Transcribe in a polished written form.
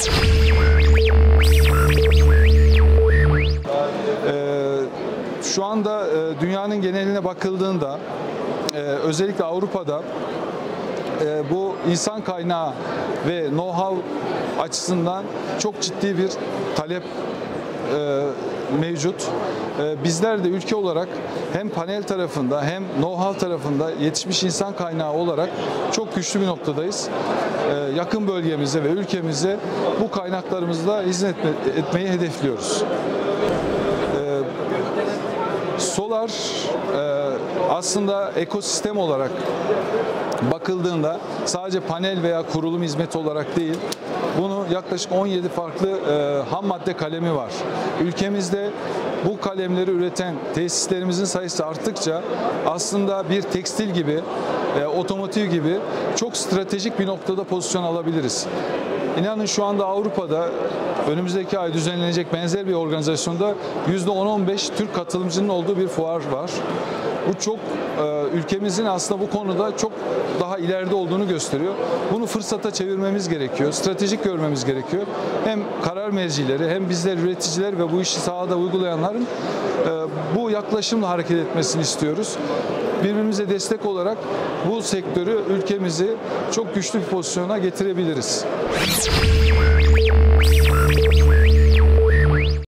Şu anda dünyanın geneline bakıldığında özellikle Avrupa'da bu insan kaynağı ve know-how açısından çok ciddi bir talep mevcut. Bizler de ülke olarak hem panel tarafında hem know-how tarafında yetişmiş insan kaynağı olarak çok güçlü bir noktadayız. Yakın bölgemize ve ülkemize bu kaynaklarımızla hizmet etmeyi hedefliyoruz. Solar aslında ekosistem olarak bakıldığında sadece panel veya kurulum hizmeti olarak değil, bunu yaklaşık 17 farklı ham madde kalemi var. Ülkemizde bu kalemleri üreten tesislerimizin sayısı arttıkça aslında bir tekstil gibi, otomotiv gibi çok stratejik bir noktada pozisyon alabiliriz. İnanın şu anda Avrupa'da önümüzdeki ay düzenlenecek benzer bir organizasyonda %10-15 Türk katılımcının olduğu bir fuar var. Bu çok ülkemizin aslında bu konuda çok daha ileride olduğunu gösteriyor. Bunu fırsata çevirmemiz gerekiyor, stratejik görmemiz gerekiyor. Hem karar mercileri hem bizler üreticiler ve bu işi sahada uygulayanların bu yaklaşımla hareket etmesini istiyoruz. Birbirimize destek olarak bu sektörü, ülkemizi çok güçlü bir pozisyona getirebiliriz.